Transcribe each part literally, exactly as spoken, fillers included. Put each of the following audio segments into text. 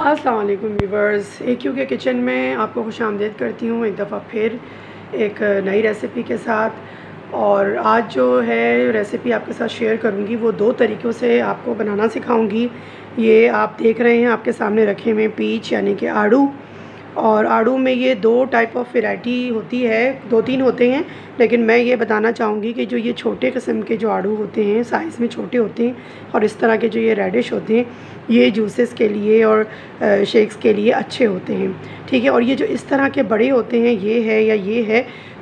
अस्सलाम वालेकुम viewers, A Q के किचन में आपको खुशामदीद करती हूँ एक दफ़ा फिर एक नई रेसिपी के साथ। और आज जो है रेसिपी आपके साथ शेयर करूँगी वो दो तरीक़ों से आपको बनाना सिखाऊंगी। ये आप देख रहे हैं आपके सामने रखे हुए पीच यानी कि आड़ू, और आड़ू में ये दो टाइप ऑफ वैरायटी होती है, दो तीन होते हैं, लेकिन मैं ये बताना चाहूँगी कि जो ये छोटे किस्म के जो आड़ू होते हैं, साइज़ में छोटे होते हैं, और इस तरह के जो ये रेडिश होते हैं, ये जूसेस के लिए और शेक्स के लिए अच्छे होते हैं, ठीक है। और ये जो इस तरह के बड़े होते हैं, ये है या ये है,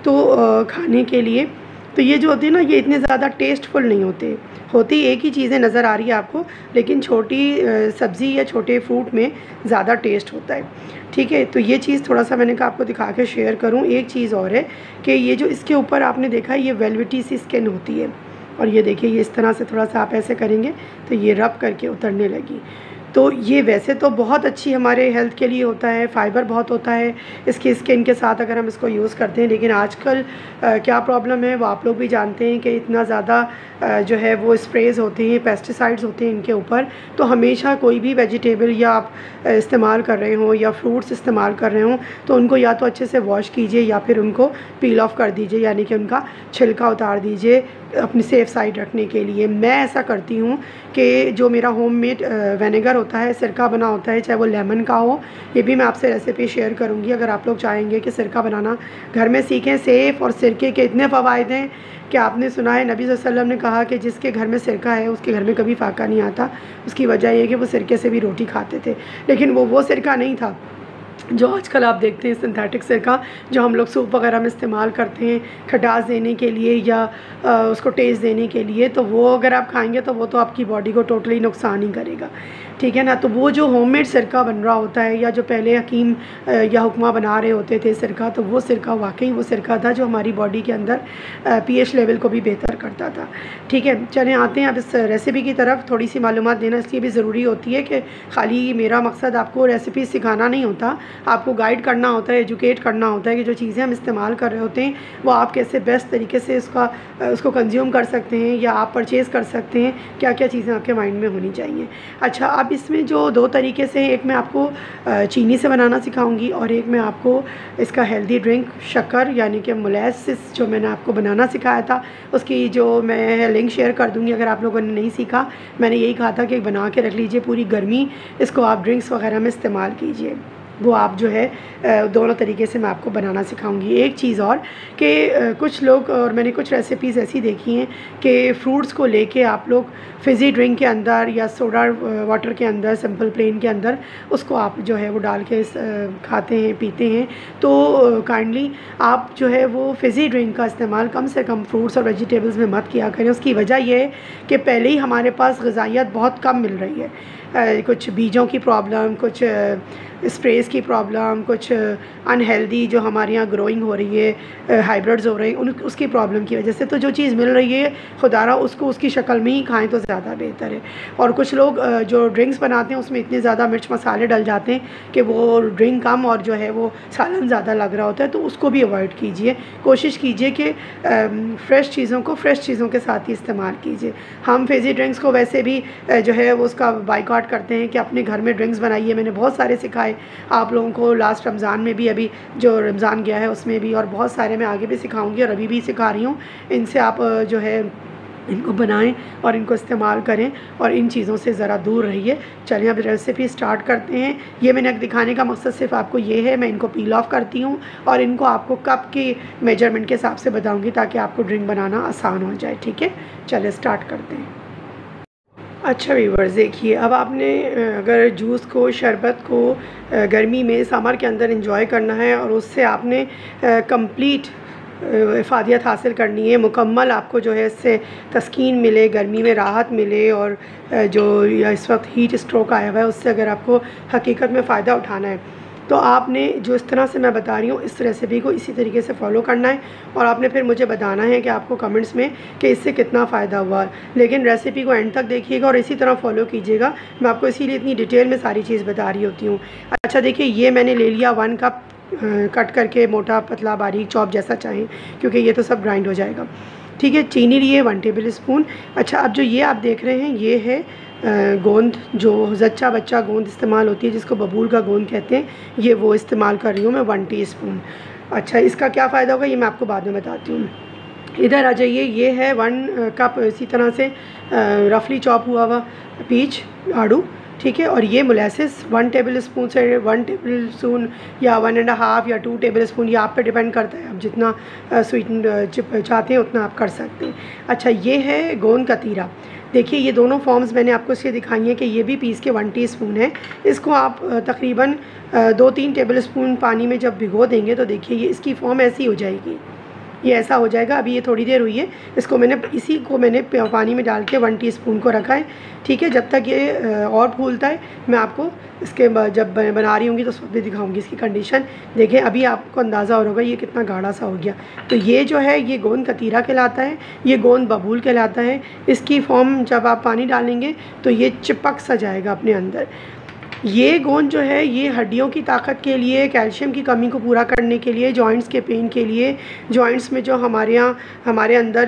तो खाने के लिए तो ये जो होते हैं ना, ये इतने ज़्यादा टेस्टफुल नहीं होते। होती एक ही चीज़ें नज़र आ रही है आपको, लेकिन छोटी सब्ज़ी या छोटे फ्रूट में ज़्यादा टेस्ट होता है, ठीक है। तो ये चीज़ थोड़ा सा मैंने कहा आपको दिखा के शेयर करूं। एक चीज़ और है कि ये जो इसके ऊपर आपने देखा ये वेलवेटी सी स्किन होती है, और ये देखिए ये इस तरह से थोड़ा सा आप ऐसे करेंगे तो ये रब करके उतरने लगी। तो ये वैसे तो बहुत अच्छी हमारे हेल्थ के लिए होता है, फ़ाइबर बहुत होता है इसकी स्किन के साथ अगर हम इसको यूज़ करते हैं। लेकिन आजकल आ, क्या प्रॉब्लम है वो आप लोग भी जानते हैं कि इतना ज़्यादा जो है वो स्प्रेज़ होते हैं, पेस्टिसाइड्स होते हैं इनके ऊपर। तो हमेशा कोई भी वेजिटेबल या आप इस्तेमाल कर रहे हों या फ्रूट्स इस्तेमाल कर रहे हों तो उनको या तो अच्छे से वॉश कीजिए या फिर उनको पील ऑफ कर दीजिए, यानी कि उनका छिलका उतार दीजिए अपनी सेफ़ साइड रखने के लिए। मैं ऐसा करती हूँ कि जो मेरा होममेड विनेगर होता है, सिरका बना होता है, चाहे वो लेमन का हो, ये भी मैं आपसे रेसिपी शेयर करूँगी अगर आप लोग चाहेंगे कि सिरका बनाना घर में सीखें। सेफ़ और सिरके के इतने फ़वाइद हैं कि आपने सुना है नबी सल्लल्लाहु अलैहि वसल्लम ने कहा कि जिसके घर में सिरका है उसके घर में कभी फाका नहीं आता। उसकी वजह ये है कि वो सिरके से भी रोटी खाते थे, लेकिन वो वो सिरका नहीं था जो आजकल आप देखते हैं सिंथेटिक सिरका, जो हम लोग सूप वगैरह में इस्तेमाल करते हैं खटास देने के लिए या आ, उसको टेस्ट देने के लिए। तो वो अगर आप खाएंगे तो वो तो आपकी बॉडी को टोटली नुकसान ही करेगा, ठीक है ना। तो वो जो होममेड सिरका बन रहा होता है या जो पहले हकीम या हुक्मा बना रहे होते थे सिरका, तो वो सिरका वाकई वो सिरका था जो हमारी बॉडी के अंदर पीएच लेवल को भी बेहतर करता था, ठीक है। चलें आते हैं अब इस रेसिपी की तरफ। थोड़ी सी मालूमात देना इसलिए भी ज़रूरी होती है कि खाली मेरा मकसद आपको रेसिपी सिखाना नहीं होता, आपको गाइड करना होता है, एजुकेट करना होता है कि जो चीज़ें हम इस्तेमाल कर रहे होते हैं वो आप कैसे बेस्ट तरीके से उसका उसको कंज्यूम कर सकते हैं या आप परचेज़ कर सकते हैं, क्या क्या चीज़ें आपके माइंड में होनी चाहिए। अच्छा, अब इसमें जो दो तरीके से, एक मैं आपको चीनी से बनाना सिखाऊंगी और एक मैं आपको इसका हेल्दी ड्रिंक शक्कर यानी कि मोलेसिस जो मैंने आपको बनाना सिखाया था उसकी जो मैं लिंक शेयर कर दूँगी अगर आप लोगों ने नहीं सीखा। मैंने यही कहा था कि बना के रख लीजिए, पूरी गर्मी इसको आप ड्रिंक्स वगैरह में इस्तेमाल कीजिए। वो आप जो है दोनों तरीके से मैं आपको बनाना सिखाऊंगी। एक चीज़ और कि कुछ लोग, और मैंने कुछ रेसिपीज़ ऐसी देखी हैं कि फ्रूट्स को लेके आप लोग फ़िज़ी ड्रिंक के अंदर या सोडा वाटर के अंदर, सिंपल प्लेन के अंदर उसको आप जो है वो डाल के खाते हैं, पीते हैं। तो काइंडली आप जो है वो फ़िज़ी ड्रिंक का इस्तेमाल कम से कम फ्रूट्स और वेजिटेबल्स में मत किया करें। उसकी वजह यह है कि पहले ही हमारे पास ग़िज़ाइयत बहुत कम मिल रही है, कुछ बीजों की प्रॉब्लम, कुछ स्प्रेस की प्रॉब्लम, कुछ अनहेल्दी जो हमारे यहाँ ग्रोइंग हो रही है, हाइब्रिड्स हो रहे हैं, उन उसकी प्रॉब्लम की वजह से तो जो चीज़ मिल रही है खुदारा उसको उसकी शक्ल में ही खाएं तो ज़्यादा बेहतर है। और कुछ लोग जो ड्रिंक्स बनाते हैं उसमें इतने ज़्यादा मिर्च मसाले डल जाते हैं कि वो ड्रिंक कम और जो है वो सालन ज़्यादा लग रहा होता है, तो उसको भी अवॉइड कीजिए। कोशिश कीजिए कि फ़्रेश चीज़ों को फ़्रेश चीज़ों के साथ ही इस्तेमाल कीजिए। हम फ़िज़ी ड्रिंक्स को वैसे भी जो है वो उसका बाइकआउट करते हैं कि अपने घर में ड्रिंक्स बनाइए। मैंने बहुत सारे सिखाए आप लोगों को, लास्ट रमज़ान में भी, अभी जो रमज़ान गया है उसमें भी, और बहुत सारे मैं आगे भी सिखाऊंगी और अभी भी सिखा रही हूँ। इनसे आप जो है इनको बनाएं और इनको इस्तेमाल करें और इन चीज़ों से ज़रा दूर रहिए। चलिए अब रेसिपी स्टार्ट करते हैं। ये मैंने दिखाने का मकसद सिर्फ आपको ये है, मैं इनको पील ऑफ करती हूँ और इनको आपको कप की मेजरमेंट के हिसाब से बताऊँगी ताकि आपको ड्रिंक बनाना आसान हो जाए, ठीक है। चलिए स्टार्ट करते हैं। अच्छा व्यूवर्स, देखिए अब आपने अगर जूस को, शरबत को गर्मी में समर के अंदर इंजॉय करना है और उससे आपने कंप्लीट इफ़ादियत हासिल करनी है, मुकम्मल आपको जो है इससे तस्कीन मिले, गर्मी में राहत मिले, और जो या इस वक्त हीट स्ट्रोक आया हुआ है उससे अगर आपको हकीकत में फ़ायदा उठाना है तो आपने जो इस तरह से मैं बता रही हूँ इस रेसिपी को इसी तरीके से फॉलो करना है और आपने फिर मुझे बताना है कि आपको कमेंट्स में कि इससे कितना फ़ायदा हुआ। लेकिन रेसिपी को एंड तक देखिएगा और इसी तरह फॉलो कीजिएगा। मैं आपको इसीलिए इतनी डिटेल में सारी चीज़ बता रही होती हूँ। अच्छा देखिए, ये मैंने ले लिया वन कप कट करके, मोटा पतला बारीक चॉप जैसा चाहें, क्योंकि ये तो सब ग्राइंड हो जाएगा। ठीक है। चीनी लिए वन टेबल स्पून। अच्छा, अब जो ये आप देख रहे हैं ये है गोंद, जो जच्चा बच्चा गोंद इस्तेमाल होती है जिसको बबूल का गोंद कहते हैं, ये वो इस्तेमाल कर रही हूँ मैं वन टीस्पून। अच्छा, इसका क्या फ़ायदा होगा ये मैं आपको बाद में बताती हूँ। इधर आ जाइए, ये है वन कप इसी तरह से रफली चॉप हुआ हुआ पीच आड़ू, ठीक है। और ये मोलेसिस वन टेबल स्पून से वन टेबल स्पून या वन एंड हाफ़ या टू टेबल स्पून, ये आप पे डिपेंड करता है, आप जितना स्वीट चाहते हैं उतना आप कर सकते हैं। अच्छा, ये है गोंद कतीरा। देखिए, ये दोनों फॉर्म्स मैंने आपको इसलिए दिखाई हैं कि ये भी पीस के वन टीस्पून है। इसको आप तकरीबन दो तीन टेबल स्पून पानी में जब भिगो देंगे तो देखिए ये इसकी फॉर्म ऐसी हो जाएगी, ये ऐसा हो जाएगा। अभी ये थोड़ी देर हुई है, इसको मैंने इसी को मैंने पानी में डाल के वन टीस्पून को रखा है, ठीक है। जब तक ये और फूलता है मैं आपको इसके जब बना रही होंगी तो उस वक्त भी दिखाऊंगी इसकी कंडीशन। देखें, अभी आपको अंदाज़ा हो होगा ये कितना गाढ़ा सा हो गया। तो ये जो है ये गोंद कतीरा कहलाता है, ये गोंद बबूल कहलाता है। इसकी फॉर्म जब आप पानी डालेंगे तो ये चिपक सा जाएगा अपने अंदर। ये गोंद जो है ये हड्डियों की ताकत के लिए, कैल्शियम की कमी को पूरा करने के लिए, जॉइंट्स के पेन के लिए, जॉइंट्स में जो हमारे यहाँ हमारे अंदर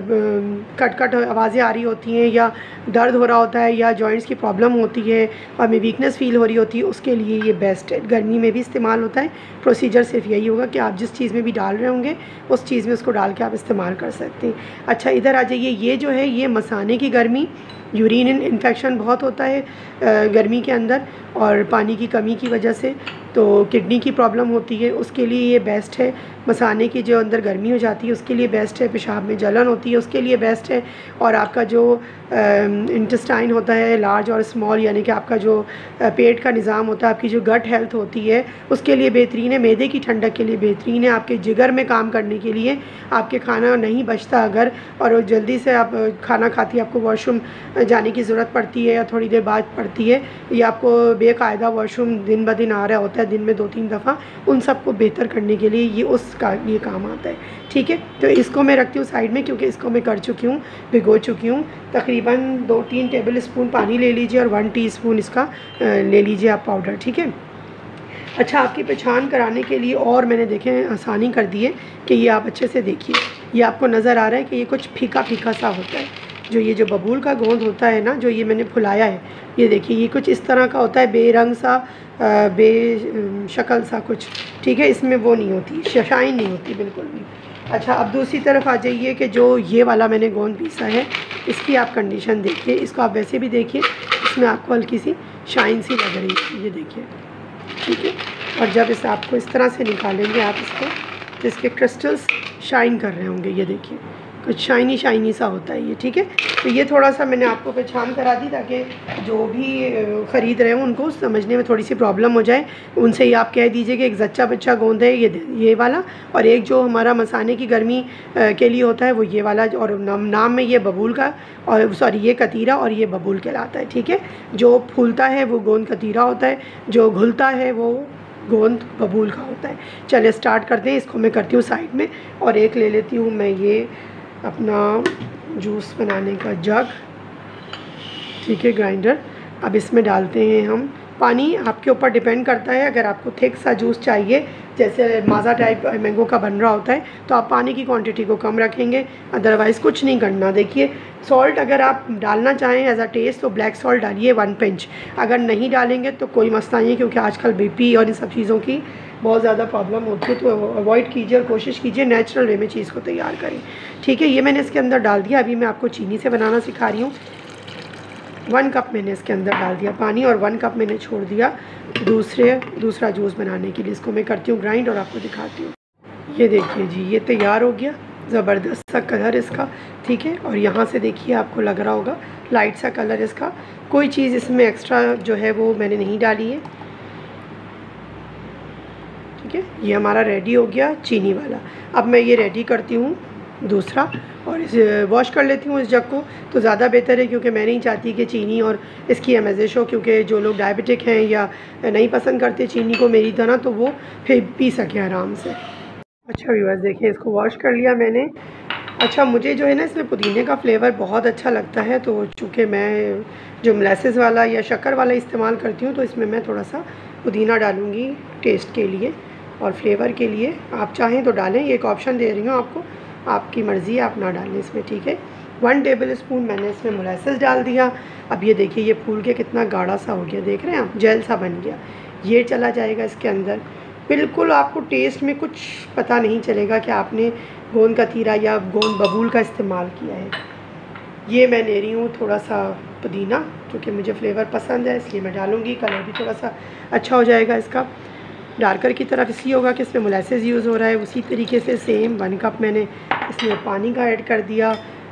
कट कट आवाज़ें आ रही होती हैं या दर्द हो रहा होता है या जॉइंट्स की प्रॉब्लम होती है और हमें वीकनेस फील हो रही होती है, उसके लिए ये बेस्ट है। गर्मी में भी इस्तेमाल होता है। प्रोसीजर सिर्फ यही होगा कि आप जिस चीज़ में भी डाल रहे होंगे उस चीज़ में उसको डाल के आप इस्तेमाल कर सकते हैं। अच्छा, इधर आ जाइए, ये जो है ये मसाने की गर्मी, यूरिन इन्फेक्शन बहुत होता है गर्मी के अंदर और पानी की कमी की वजह से, तो किडनी की प्रॉब्लम होती है, उसके लिए ये बेस्ट है। मसाने की जो अंदर गर्मी हो जाती है उसके लिए बेस्ट है। पेशाब में जलन होती है उसके लिए बेस्ट है। और आपका जो इंटेस्टाइन होता है लार्ज और स्मॉल, यानी कि आपका जो पेट का निज़ाम होता है, आपकी जो गट हेल्थ होती है उसके लिए बेहतरीन है। मैदे की ठंडक के लिए बेहतरीन है। आपके जिगर में काम करने के लिए, आपके खाना नहीं बचता अगर और जल्दी से आप खाना खाती है, आपको वॉशरूम जाने की ज़रूरत पड़ती है या थोड़ी देर बाद पड़ती है, या आपको बेकायदा वॉशरूम दिन ब दिन आ रहा होता है दिन में दो तीन दफ़ा, उन सब को बेहतर करने के लिए ये उसका ये काम आता है, ठीक है। तो इसको मैं रखती हूँ साइड में, क्योंकि इसको मैं कर चुकी हूँ, भिगो चुकी हूँ। तकरीबन दो तीन टेबल स्पून पानी ले लीजिए और वन टीस्पून इसका ले लीजिए आप पाउडर, ठीक है। अच्छा, आपकी पहचान कराने के लिए और मैंने देखें आसानी कर दी है कि ये आप अच्छे से देखिए, ये आपको नज़र आ रहा है कि ये कुछ फीका फीका सा होता है। जो ये जो बबूल का गोंद होता है ना, जो ये मैंने फुलाया है, ये देखिए ये कुछ इस तरह का होता है, बेरंग सा, बे शक्ल सा कुछ, ठीक है। इसमें वो नहीं होती, शाइन नहीं होती बिल्कुल भी। अच्छा, अब दूसरी तरफ आ जाइए कि जो ये वाला मैंने गोंद पीसा है, इसकी आप कंडीशन देखिए, इसको आप वैसे भी देखिए, इसमें आपको हल्की सी शाइन सी लग रही है, ये देखिए, ठीक है। और जब इसे आपको इस तरह से निकालेंगे आप इसको, तो इसके क्रिस्टल्स शाइन कर रहे होंगे, ये देखिए कुछ शाइनी शाइनी सा होता है ये, ठीक है। तो ये थोड़ा सा मैंने आपको पहचान करा दी ताकि जो भी ख़रीद रहे हों उनको समझने में थोड़ी सी प्रॉब्लम हो जाए। उनसे ही आप कह दीजिए कि एक जच्चा बच्चा गोंद है ये ये वाला, और एक जो हमारा मसाने की गर्मी के लिए होता है वो ये वाला, और नाम नाम में ये बबूल का और सॉरी ये कतीरा और ये बबूल कहलाता है, ठीक है। जो फूलता है वो गोंद कतीरा होता है, जो घुलता है वो गोंद बबूल का होता है। चलिए स्टार्ट करते हैं। इसको मैं करती हूँ साइड में, और एक ले लेती हूँ मैं ये अपना जूस बनाने का जग, ठीक है, ग्राइंडर। अब इसमें डालते हैं हम पानी, आपके ऊपर डिपेंड करता है। अगर आपको थिक सा जूस चाहिए, जैसे माज़ा टाइप मैंगो का बन रहा होता है, तो आप पानी की क्वांटिटी को कम रखेंगे, अदरवाइज़ कुछ नहीं करना। देखिए, सॉल्ट अगर आप डालना चाहें एज अ टेस्ट तो ब्लैक सॉल्ट डालिए वन पिंच, अगर नहीं डालेंगे तो कोई मसला नहीं है, क्योंकि आजकल बीपी और इन सब चीज़ों की बहुत ज़्यादा प्रॉब्लम होती है। तो अवॉइड कीजिए और कोशिश कीजिए नेचुरल वे में चीज़ को तैयार करें, ठीक है। ये मैंने इसके अंदर डाल दिया। अभी मैं आपको चीनी से बनाना सिखा रही हूँ। वन कप मैंने इसके अंदर डाल दिया पानी, और वन कप मैंने छोड़ दिया दूसरे दूसरा जूस बनाने के लिए। इसको मैं करती हूँ ग्राइंड और आपको दिखाती हूँ। ये देखिए जी, ये तैयार हो गया, ज़बरदस्त सा कलर इसका, ठीक है। और यहाँ से देखिए आपको लग रहा होगा लाइट सा कलर इसका, कोई चीज़ इसमें एक्स्ट्रा जो है वो मैंने नहीं डाली है, ठीक है। ये हमारा रेडी हो गया चीनी वाला। अब मैं ये रेडी करती हूँ दूसरा, और इसे वॉश कर लेती हूँ इस जग को, तो ज़्यादा बेहतर है, क्योंकि मैं नहीं चाहती कि चीनी और इसकी एमेजिश हो, क्योंकि जो लोग डायबिटिक हैं या नहीं पसंद करते चीनी को मेरी तरह, तो वो फिर पी सके आराम से। अच्छा व्यूअर्स, देखिए इसको वॉश कर लिया मैंने। अच्छा, मुझे जो है ना इसमें पुदीने का फ्लेवर बहुत अच्छा लगता है, तो चूँकि मैं जो मोलेसिस वाला या शक्कर वाला इस्तेमाल करती हूँ, तो इसमें मैं थोड़ा सा पुदीना डालूँगी टेस्ट के लिए और फ्लेवर के लिए। आप चाहें तो डालें, ये एक ऑप्शन दे रही हूँ आपको, आपकी मर्ज़ी है, आप ना डालें इसमें, ठीक है। वन टेबल स्पून मैंने इसमें मोलेसेस डाल दिया। अब ये देखिए ये फूल के कितना गाढ़ा सा हो गया, देख रहे हैं आप, जेल सा बन गया। ये चला जाएगा इसके अंदर। बिल्कुल आपको टेस्ट में कुछ पता नहीं चलेगा कि आपने गोंद कतीरा या गोंद बबूल का इस्तेमाल किया है। ये मैं ले रही हूँ थोड़ा सा पुदीना, क्योंकि मुझे फ्लेवर पसंद है इसलिए मैं डालूँगी। कलर भी थोड़ा सा अच्छा हो जाएगा इसका। डार्कर की तरफ इसलिए होगा कि इसमें मोलेसेस यूज़ हो रहा है। उसी तरीके से सेम वन कप मैंने इसमें पानी का ऐड कर दिया,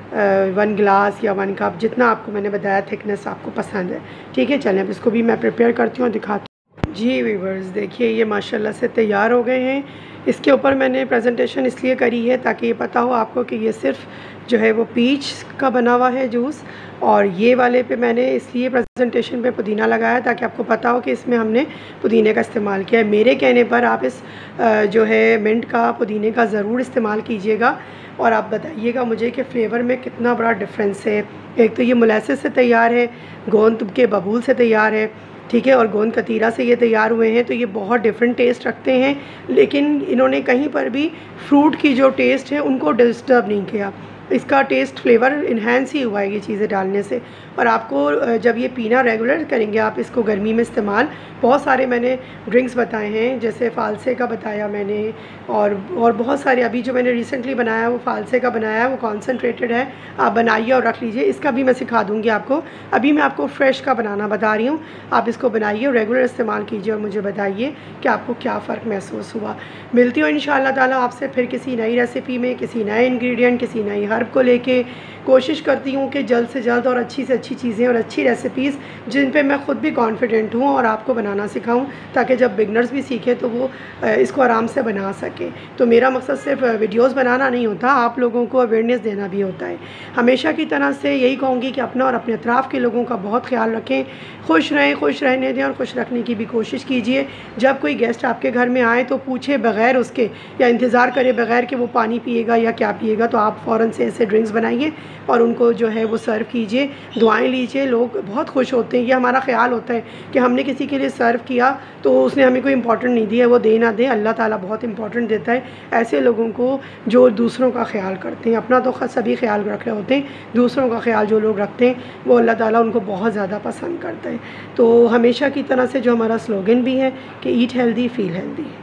वन ग्लास या वन कप, जितना आपको मैंने बताया थिकनेस आपको पसंद है, ठीक है। चलें अब इसको भी मैं प्रिपेयर करती हूँ और दिखाती हूँ। जी व्यूअर्स, देखिए ये माशाल्लाह से तैयार हो गए हैं। इसके ऊपर मैंने प्रेजेंटेशन इसलिए करी है ताकि ये पता हो आपको कि ये सिर्फ जो है वो पीच का बना हुआ है जूस, और ये वाले पे मैंने इसलिए प्रेजेंटेशन पे पुदीना लगाया ताकि आपको पता हो कि इसमें हमने पुदीने का इस्तेमाल किया है। मेरे कहने पर आप इस जो है मिंट का, पुदीने का ज़रूर इस्तेमाल कीजिएगा और आप बताइएगा मुझे कि फ़्लेवर में कितना बड़ा डिफरेंस है। एक तो ये मोलेसेस से तैयार है, गोंद के बबूल से तैयार है, ठीक है, और गोंद कतीरा से ये तैयार हुए हैं, तो ये बहुत डिफरेंट टेस्ट रखते हैं। लेकिन इन्होंने कहीं पर भी फ्रूट की जो टेस्ट है उनको डिस्टर्ब नहीं किया। इसका टेस्ट फ्लेवर इन्हेंस ही हुआ है ये चीज़ें डालने से। और आपको जब ये पीना रेगुलर करेंगे आप इसको गर्मी में इस्तेमाल, बहुत सारे मैंने ड्रिंक्स बताए हैं, जैसे फ़ालसे का बताया मैंने, और और बहुत सारे अभी जो मैंने रिसेंटली बनाया वो फ़ालसे का बनाया है, वो कॉन्सनट्रेटेड है। आप बनाइए और रख लीजिए, इसका भी मैं सिखा दूँगी आपको। अभी मैं आपको फ्रेश का बनाना बता रही हूँ, आप इसको बनाइए और रेगुलर इस्तेमाल कीजिए और मुझे बताइए कि आपको क्या फ़र्क महसूस हुआ। मिलती हूँ इंशाअल्लाह ताला आपसे फिर किसी नई रेसिपी में, किसी नए इंग्रेडिएंट, किसी नई हर्ब को लेके। कोशिश करती हूँ कि जल्द से जल्द और अच्छी से अच्छी चीज़ें और अच्छी रेसिपीज़ जिन पे मैं ख़ुद भी कॉन्फिडेंट हूँ और आपको बनाना सिखाऊं, ताकि जब बिगनर्स भी सीखें तो वो इसको आराम से बना सकें। तो मेरा मकसद सिर्फ वीडियोस बनाना नहीं होता, आप लोगों को अवेयरनेस देना भी होता है। हमेशा की तरह से यही कहूँगी कि अपना और अपने अतराफ़ के लोगों का बहुत ख्याल रखें, खुश रहें, खुश रहने दें और खुश रखने की भी कोशिश कीजिए। जब कोई गेस्ट आपके घर में आए तो पूछे बग़ैर उसके, या इंतज़ार करे बग़ैर कि वो पानी पिएगा या क्या पिएगा, तो आप फ़ौरन से ऐसे ड्रिंक्स बनाइए और उनको जो है वो सर्व कीजिए। दुआएं लीजिए, लोग बहुत खुश होते हैं। ये हमारा ख्याल होता है कि हमने किसी के लिए सर्व किया तो उसने हमें कोई इंपॉर्टेंट नहीं दिया, वो दे ना दे, अल्लाह ताला बहुत इंपॉर्टेंट देता है ऐसे लोगों को जो दूसरों का ख्याल करते हैं। अपना तो सभी ख्याल रख रहे होते हैं, दूसरों का ख्याल जो लोग रखते हैं वो अल्लाह ताला उनको बहुत ज़्यादा पसंद करता है। तो हमेशा की तरह से जो हमारा स्लोगन भी है कि ईट हेल्दी फील हेल्दी।